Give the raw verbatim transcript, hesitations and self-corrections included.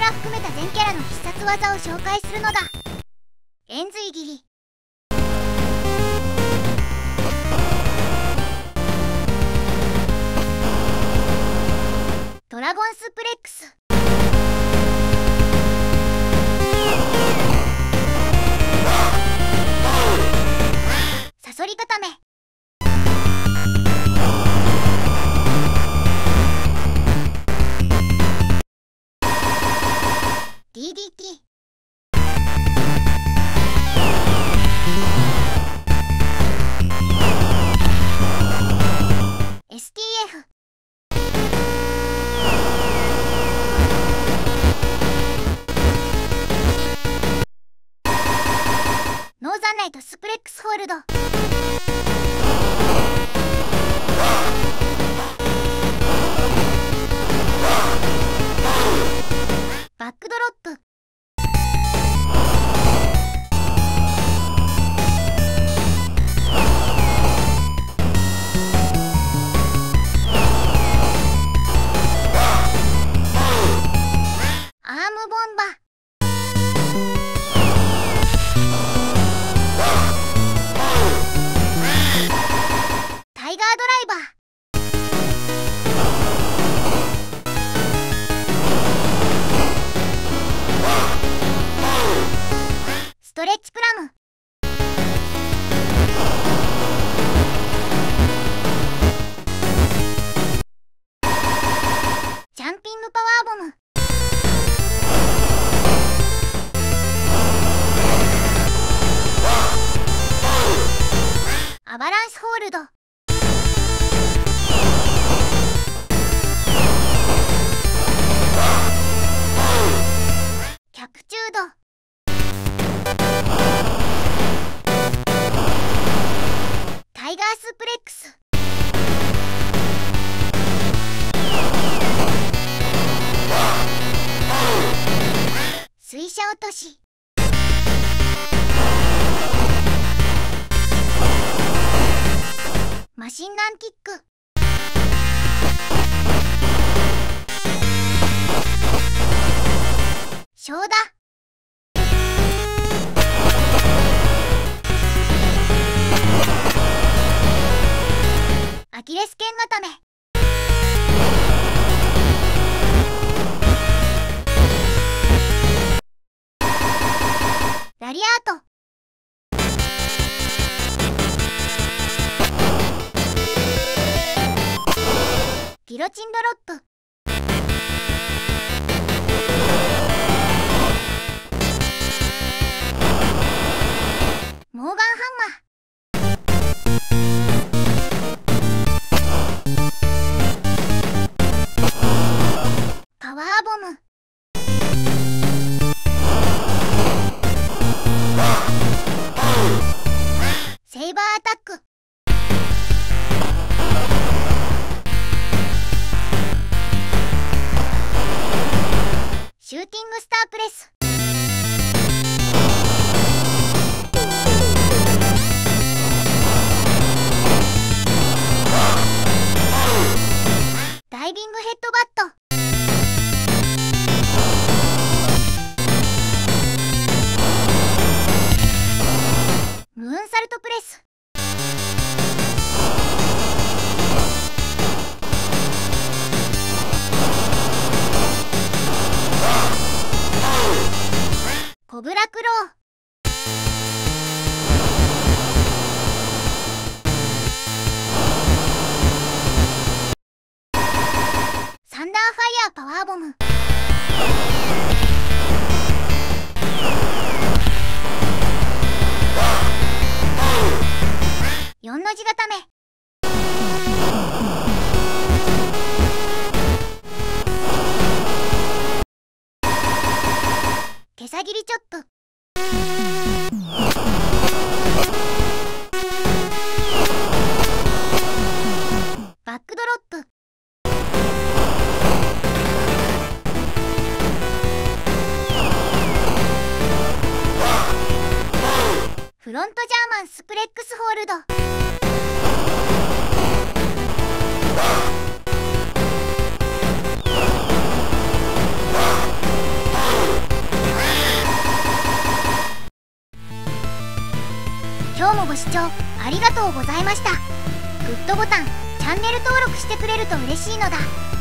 ら含めた全キャラの必殺技を紹介するのだ。円髄切り、ドラゴンスプレックス、サソリ固め、ディーディーティー、エスティーエフ、ノーザンナイトスプレックスホールド、バックドロップ、アームボンバ、タイガードライバー、ストレッチプラム、ジャンピングパワーボム、アバランスホールド、キャプチュード、タイガースプレックス、水車落とし、マシンガンキック、ショーダ、アキレス腱固め、ラリアート、ギロチンドロップ、モーガンハンマー、パワーボム、セイバーアタック、シューティングスタープレス、ダイビングヘッドバット、ムーンサルトプレス、コブラクロー、サンダーファイヤーパワーボム、よんの字固め、手先りチョップ、バックドロップ、フロントジャーマンスプレックスホールド、 今日もご視聴ありがとうございました。グッドボタン、チャンネル登録してくれると嬉しいのだ。